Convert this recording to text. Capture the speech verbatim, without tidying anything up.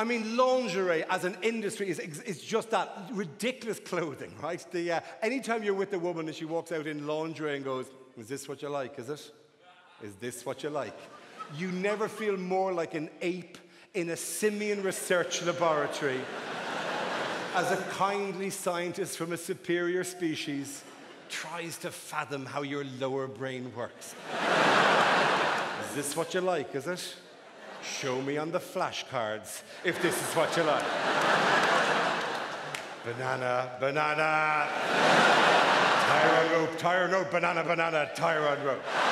I mean, lingerie as an industry is, is just that ridiculous clothing, right? The, uh, anytime you're with a woman and she walks out in lingerie and goes, is this what you like, is it? Is this what you like? You never feel more like an ape in a simian research laboratory as a kindly scientist from a superior species tries to fathom how your lower brain works. Is this what you like, is it? Show me on the flashcards if this is what you like. Banana, banana. Tire on rope, tire on rope, banana, banana, tire on rope.